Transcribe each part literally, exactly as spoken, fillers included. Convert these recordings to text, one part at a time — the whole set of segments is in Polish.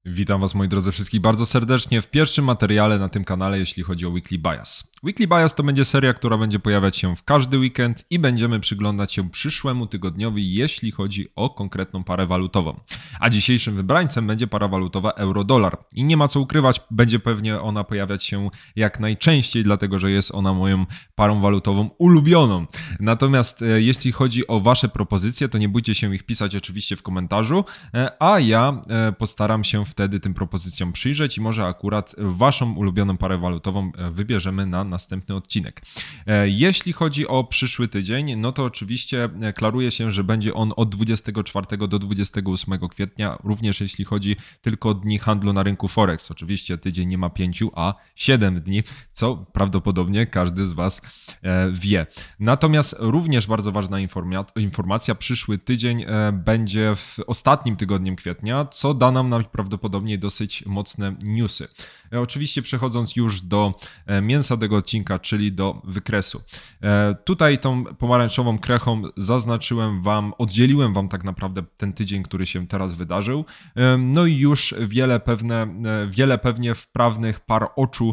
Witam Was, moi drodzy, wszystkich bardzo serdecznie w pierwszym materiale na tym kanale, jeśli chodzi o Weekly Bias. Weekly Bias to będzie seria, która będzie pojawiać się w każdy weekend i będziemy przyglądać się przyszłemu tygodniowi, jeśli chodzi o konkretną parę walutową. A dzisiejszym wybrańcem będzie para walutowa euro-dolar. I nie ma co ukrywać, będzie pewnie ona pojawiać się jak najczęściej, dlatego że jest ona moją parą walutową ulubioną. Natomiast e, jeśli chodzi o Wasze propozycje, to nie bójcie się ich pisać oczywiście w komentarzu, e, a ja e, postaram się wtedy tym propozycjom przyjrzeć i może akurat Waszą ulubioną parę walutową wybierzemy na następny odcinek. Jeśli chodzi o przyszły tydzień, no to oczywiście klaruje się, że będzie on od dwudziestego czwartego do dwudziestego ósmego kwietnia, również jeśli chodzi tylko o dni handlu na rynku Forex. Oczywiście tydzień nie ma pięciu, a siedem dni, co prawdopodobnie każdy z Was wie. Natomiast również bardzo ważna informacja, przyszły tydzień będzie w ostatnim tygodniem kwietnia, co da nam najprawdopodobniej dosyć mocne newsy. Oczywiście przechodząc już do mięsa tego odcinka, czyli do wykresu. Tutaj tą pomarańczową krechą zaznaczyłem Wam, oddzieliłem Wam tak naprawdę ten tydzień, który się teraz wydarzył. No i już wiele pewne, wiele pewnie wprawnych par oczu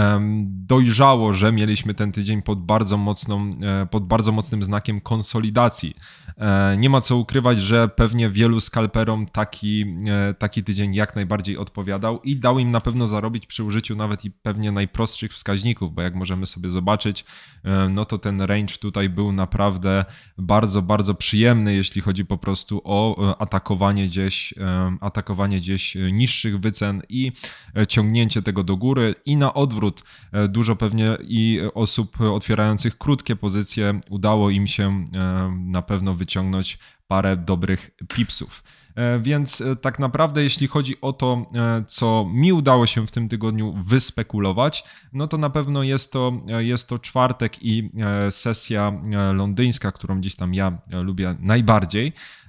dojrzało, że mieliśmy ten tydzień pod bardzo mocną, pod bardzo mocnym znakiem konsolidacji. Nie ma co ukrywać, że pewnie wielu skalperom taki, taki tydzień jak najbardziej odpowiadał i dał im na pewno zarobić przy użyciu nawet i pewnie najprostszych wskaźników, bo jak możemy sobie zobaczyć, no to ten range tutaj był naprawdę bardzo, bardzo przyjemny, jeśli chodzi po prostu o atakowanie gdzieś, atakowanie gdzieś niższych wycen i ciągnięcie tego do góry i na odwrót dużo pewnie i osób otwierających krótkie pozycje udało im się na pewno wyciągnąć parę dobrych pipsów. Więc tak naprawdę jeśli chodzi o to, co mi udało się w tym tygodniu wyspekulować, no to na pewno jest to, jest to czwartek i sesja londyńska, którą gdzieś tam ja lubię najbardziej.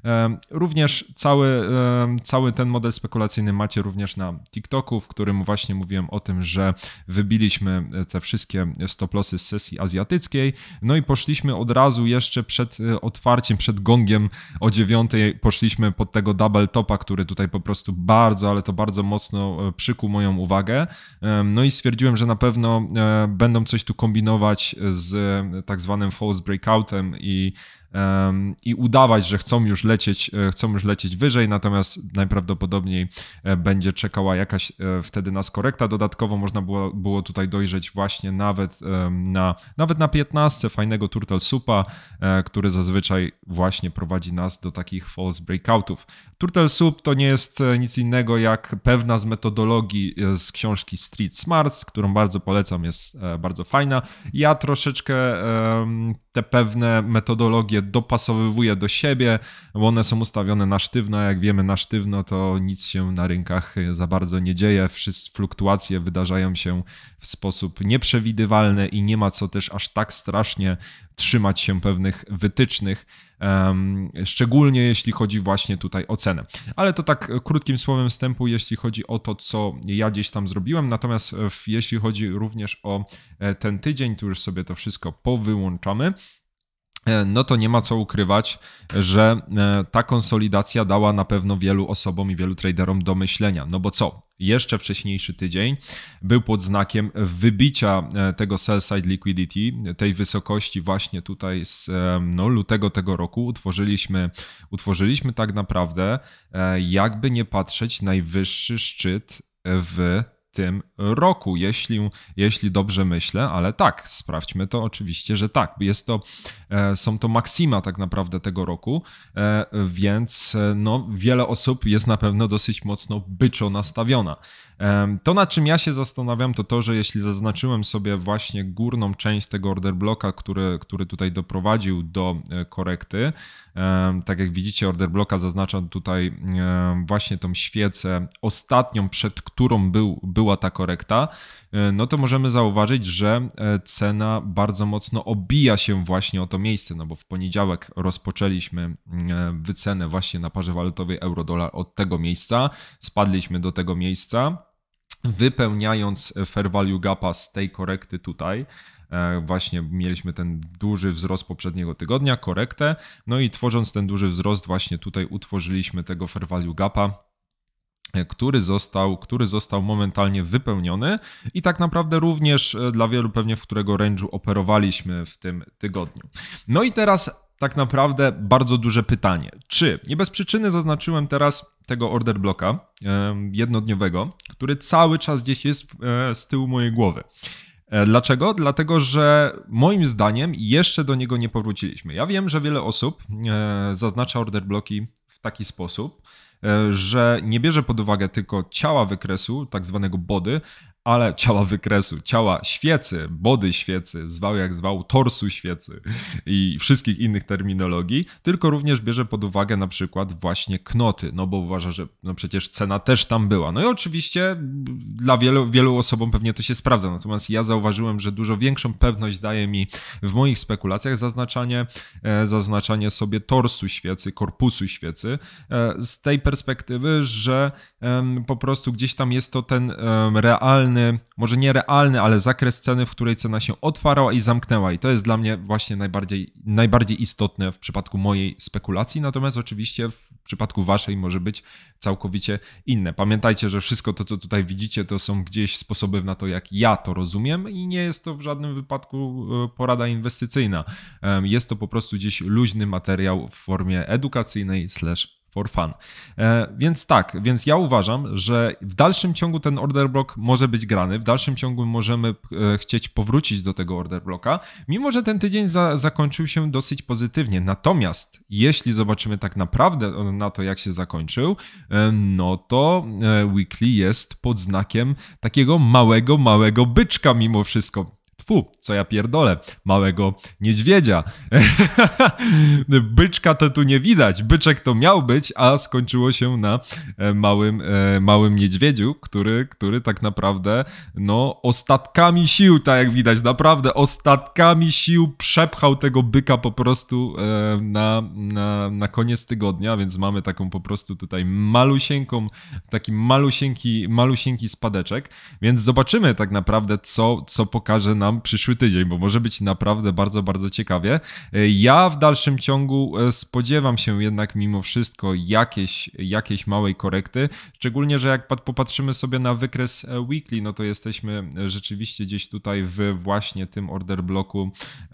Również cały, cały ten model spekulacyjny macie również na TikToku, w którym właśnie mówiłem o tym, że wybiliśmy te wszystkie stop-lossy z sesji azjatyckiej, no i poszliśmy od razu jeszcze przed otwarciem, przed gongiem o dziewiątej poszliśmy pod tego double topa, który tutaj po prostu bardzo, ale to bardzo mocno przykuł moją uwagę. No i stwierdziłem, że na pewno będą coś tu kombinować z tak zwanym false breakoutem i i udawać, że chcą już lecieć, chcą już lecieć wyżej, natomiast najprawdopodobniej będzie czekała jakaś wtedy nas korekta. Dodatkowo można było, było tutaj dojrzeć właśnie nawet na, nawet na piętnastce fajnego Turtle Soupa, który zazwyczaj właśnie prowadzi nas do takich false breakoutów. Turtle Soup to nie jest nic innego jak pewna z metodologii z książki Street Smarts, którą bardzo polecam, jest bardzo fajna. Ja troszeczkę te pewne metodologie dopasowywuję do siebie, bo one są ustawione na sztywno, jak wiemy na sztywno to nic się na rynkach za bardzo nie dzieje, wszystkie fluktuacje wydarzają się w sposób nieprzewidywalny i nie ma co też aż tak strasznie trzymać się pewnych wytycznych, um, szczególnie jeśli chodzi właśnie tutaj o cenę. Ale to tak krótkim słowem wstępu, jeśli chodzi o to, co ja gdzieś tam zrobiłem, natomiast w, jeśli chodzi również o ten tydzień, to już sobie to wszystko powyłączamy. No to nie ma co ukrywać, że ta konsolidacja dała na pewno wielu osobom i wielu traderom do myślenia. No bo co? Jeszcze wcześniejszy tydzień był pod znakiem wybicia tego sell-side liquidity, tej wysokości właśnie tutaj z no, lutego tego roku. Utworzyliśmy, utworzyliśmy tak naprawdę, jakby nie patrzeć, najwyższy szczyt w tym roku, jeśli, jeśli dobrze myślę, ale tak, sprawdźmy to oczywiście, że tak. Jest to, są to maksima tak naprawdę tego roku, więc no, wiele osób jest na pewno dosyć mocno byczo nastawiona. To, nad czym ja się zastanawiam, to to, że jeśli zaznaczyłem sobie właśnie górną część tego order bloka, który, który tutaj doprowadził do korekty, tak jak widzicie, order bloka zaznaczam tutaj właśnie tą świecę ostatnią, przed którą był, była ta korekta, no to możemy zauważyć, że cena bardzo mocno obija się właśnie o to miejsce, no bo w poniedziałek rozpoczęliśmy wycenę właśnie na parze walutowej euro-dolar od tego miejsca, spadliśmy do tego miejsca, wypełniając fair value gapa z tej korekty tutaj. Właśnie mieliśmy ten duży wzrost poprzedniego tygodnia, korektę, no i tworząc ten duży wzrost właśnie tutaj utworzyliśmy tego fair value gapa. który został, który został momentalnie wypełniony i tak naprawdę również dla wielu pewnie, w którego range'u operowaliśmy w tym tygodniu. No i teraz tak naprawdę bardzo duże pytanie. Czy, nie bez przyczyny zaznaczyłem teraz tego order bloka jednodniowego, który cały czas gdzieś jest z tyłu mojej głowy. Dlaczego? Dlatego, że moim zdaniem jeszcze do niego nie powróciliśmy. Ja wiem, że wiele osób zaznacza order bloki w taki sposób, że nie bierze pod uwagę tylko ciała wykresu, tak zwanego body, ale ciała wykresu, ciała świecy, body świecy, zwał jak zwał, torsu świecy i wszystkich innych terminologii, tylko również bierze pod uwagę na przykład właśnie knoty, no bo uważa, że no przecież cena też tam była. No i oczywiście dla wielu, wielu osobom pewnie to się sprawdza, natomiast ja zauważyłem, że dużo większą pewność daje mi w moich spekulacjach zaznaczanie, zaznaczanie sobie torsu świecy, korpusu świecy, z tej perspektywy, że po prostu gdzieś tam jest to ten realny, może nie realny, ale zakres ceny, w której cena się otwarła i zamknęła i to jest dla mnie właśnie najbardziej, najbardziej istotne w przypadku mojej spekulacji, natomiast oczywiście w przypadku waszej może być całkowicie inne. Pamiętajcie, że wszystko to, co tutaj widzicie, to są gdzieś sposoby na to, jak ja to rozumiem i nie jest to w żadnym wypadku porada inwestycyjna. Jest to po prostu gdzieś luźny materiał w formie edukacyjnej slash for fun. E, więc tak, więc ja uważam, że w dalszym ciągu ten order block może być grany, w dalszym ciągu możemy e, chcieć powrócić do tego order blocka, mimo że ten tydzień za, zakończył się dosyć pozytywnie. Natomiast jeśli zobaczymy tak naprawdę na to, jak się zakończył, e, no to e, weekly jest pod znakiem takiego małego, małego byczka mimo wszystko. Tfu, co ja pierdolę, małego niedźwiedzia. Byczka to tu nie widać, byczek to miał być, a skończyło się na małym, małym niedźwiedziu, który, który tak naprawdę no ostatkami sił, tak jak widać, naprawdę ostatkami sił przepchał tego byka po prostu na, na, na koniec tygodnia, więc mamy taką po prostu tutaj malusieńką, taki malusieńki, malusieńki spadeczek, więc zobaczymy tak naprawdę, co, co pokaże nam przyszły tydzień, bo może być naprawdę bardzo, bardzo ciekawie. Ja w dalszym ciągu spodziewam się jednak mimo wszystko jakiejś, jakiejś małej korekty, szczególnie, że jak popatrzymy sobie na wykres weekly, no to jesteśmy rzeczywiście gdzieś tutaj w właśnie tym order bloku,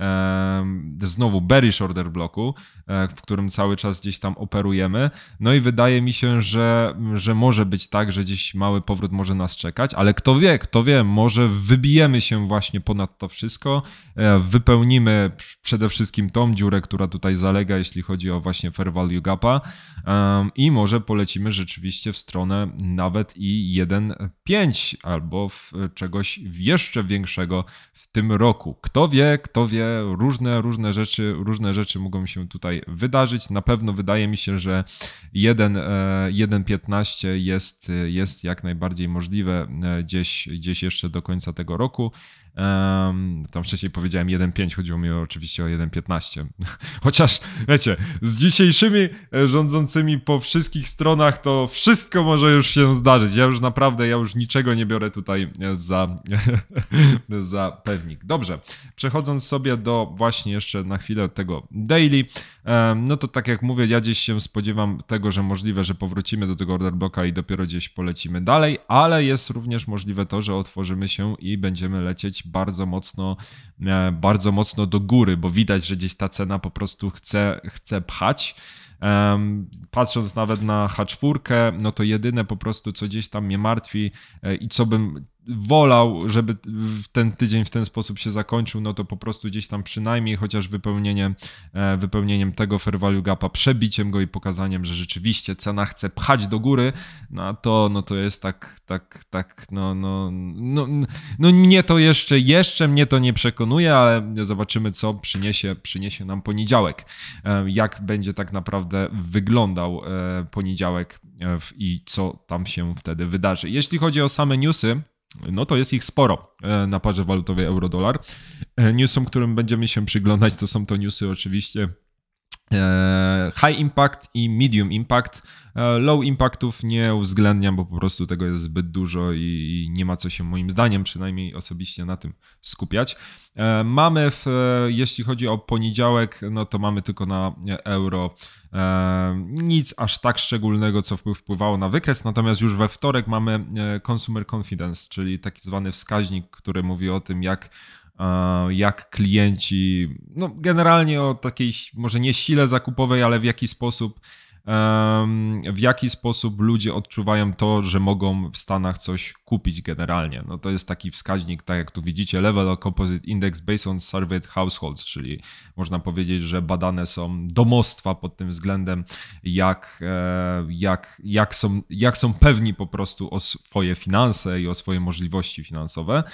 znowu bearish order bloku, w którym cały czas gdzieś tam operujemy. No i wydaje mi się, że, że może być tak, że gdzieś mały powrót może nas czekać, ale kto wie, kto wie, może wybijemy się właśnie ponad to wszystko, wypełnimy przede wszystkim tą dziurę, która tutaj zalega, jeśli chodzi o właśnie fair value gapa i może polecimy rzeczywiście w stronę nawet i jeden przecinek pięć albo w czegoś jeszcze większego w tym roku. Kto wie, kto wie, różne, różne rzeczy, różne rzeczy mogą się tutaj wydarzyć. Na pewno wydaje mi się, że jeden przecinek piętnaście jest, jest jak najbardziej możliwe gdzieś, gdzieś jeszcze do końca tego roku. Um, tam wcześniej powiedziałem jeden przecinek pięć, chodziło mi oczywiście o jeden przecinek piętnaście. Chociaż, wiecie, z dzisiejszymi rządzącymi po wszystkich stronach to wszystko może już się zdarzyć. Ja już naprawdę, ja już niczego nie biorę tutaj za, za pewnik. Dobrze, przechodząc sobie do właśnie jeszcze na chwilę tego daily, um, no to tak jak mówię, ja gdzieś się spodziewam tego, że możliwe, że powrócimy do tego order blocka i dopiero gdzieś polecimy dalej, ale jest również możliwe to, że otworzymy się i będziemy lecieć bardzo mocno, bardzo mocno do góry, bo widać, że gdzieś ta cena po prostu chce, chce pchać. Um, patrząc nawet na H cztery, no to jedyne po prostu, co gdzieś tam mnie martwi i co bym wolał, żeby ten tydzień w ten sposób się zakończył, no to po prostu gdzieś tam przynajmniej chociaż wypełnieniem, wypełnieniem tego fair value gapa, przebiciem go i pokazaniem, że rzeczywiście cena chce pchać do góry, no to, no to jest tak, tak, tak, no, no, no, no mnie to jeszcze, jeszcze mnie to nie przekonuje, ale zobaczymy, co przyniesie, przyniesie nam poniedziałek, jak będzie tak naprawdę wyglądał poniedziałek i co tam się wtedy wydarzy. Jeśli chodzi o same newsy, no to jest ich sporo na parze walutowej euro-dolar. Newsom, którym będziemy się przyglądać, to są to newsy oczywiście High impact i medium impact. Low impactów nie uwzględniam, bo po prostu tego jest zbyt dużo i nie ma co się moim zdaniem przynajmniej osobiście na tym skupiać. Mamy, w, jeśli chodzi o poniedziałek, no to mamy tylko na euro nic aż tak szczególnego, co wpływało na wykres, natomiast już we wtorek mamy consumer confidence, czyli taki zwany wskaźnik, który mówi o tym, jak jak klienci, no generalnie o takiej może nie sile zakupowej, ale w jaki sposób w jaki sposób ludzie odczuwają to, że mogą w Stanach coś kupić generalnie. No to jest taki wskaźnik, tak jak tu widzicie, Level of Composite Index Based on Surveyed Households, czyli można powiedzieć, że badane są domostwa pod tym względem, jak, jak, jak, są, jak są pewni po prostu o swoje finanse i o swoje możliwości finansowe.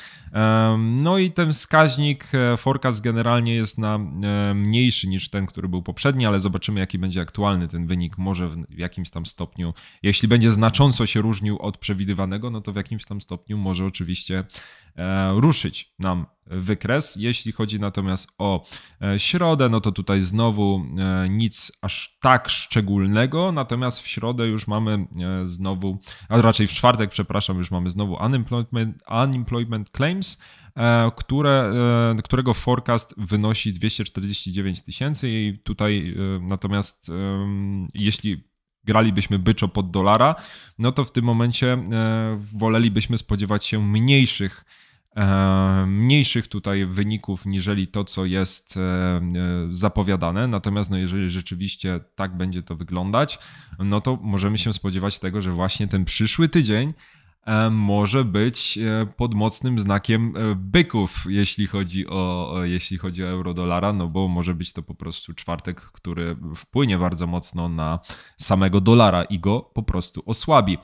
No i ten wskaźnik, forecast generalnie jest na mniejszy niż ten, który był poprzedni, ale zobaczymy, jaki będzie aktualny ten wynik. Może w jakimś tam stopniu, jeśli będzie znacząco się różnił od przewidywanego, no to w jakimś tam stopniu może oczywiście e, ruszyć nam wykres. Jeśli chodzi natomiast o e, środę, no to tutaj znowu e, nic aż tak szczególnego, natomiast w środę już mamy e, znowu, a raczej w czwartek, przepraszam, już mamy znowu unemployment, unemployment claims, Które, którego forecast wynosi dwieście czterdzieści dziewięć tysięcy i tutaj natomiast jeśli gralibyśmy byczo pod dolara, no to w tym momencie wolelibyśmy spodziewać się mniejszych mniejszych tutaj wyników niżeli to, co jest zapowiadane. Natomiast no jeżeli rzeczywiście tak będzie to wyglądać, no to możemy się spodziewać tego, że właśnie ten przyszły tydzień może być pod mocnym znakiem byków, jeśli chodzi o, jeśli chodzi o euro-dolara, no bo może być to po prostu czwartek, który wpłynie bardzo mocno na samego dolara i go po prostu osłabi.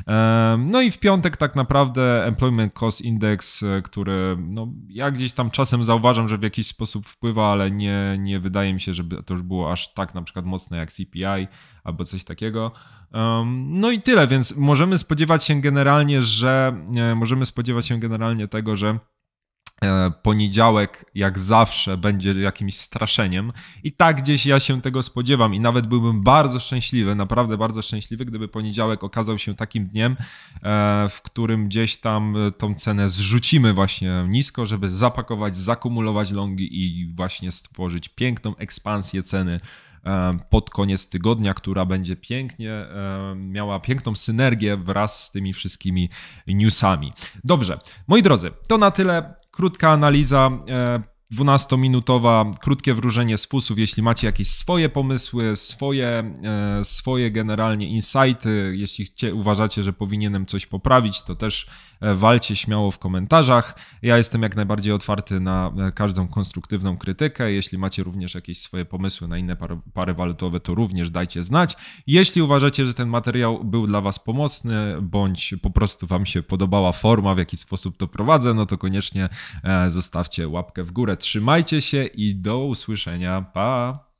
No i w piątek tak naprawdę Employment Cost Index, który no, ja gdzieś tam czasem zauważam, że w jakiś sposób wpływa, ale nie, nie wydaje mi się, żeby to już było aż tak na przykład mocne jak C P I albo coś takiego. No i tyle, więc możemy spodziewać się generalnie, że możemy spodziewać się generalnie tego, że poniedziałek jak zawsze będzie jakimś straszeniem i tak gdzieś ja się tego spodziewam i nawet byłbym bardzo szczęśliwy, naprawdę bardzo szczęśliwy, gdyby poniedziałek okazał się takim dniem, w którym gdzieś tam tą cenę zrzucimy właśnie nisko, żeby zapakować, zakumulować longi i właśnie stworzyć piękną ekspansję ceny pod koniec tygodnia, która będzie pięknie miała piękną synergię wraz z tymi wszystkimi newsami. Dobrze, moi drodzy, to na tyle. Krótka analiza, dwunastominutowa, krótkie wróżenie z fusów. Jeśli macie jakieś swoje pomysły, swoje, swoje generalnie insighty, jeśli chcie, uważacie, że powinienem coś poprawić, to też walcie śmiało w komentarzach. Ja jestem jak najbardziej otwarty na każdą konstruktywną krytykę. Jeśli macie również jakieś swoje pomysły na inne pary, pary walutowe, to również dajcie znać. Jeśli uważacie, że ten materiał był dla Was pomocny, bądź po prostu Wam się podobała forma, w jaki sposób to prowadzę, no to koniecznie zostawcie łapkę w górę. Trzymajcie się i do usłyszenia. Pa!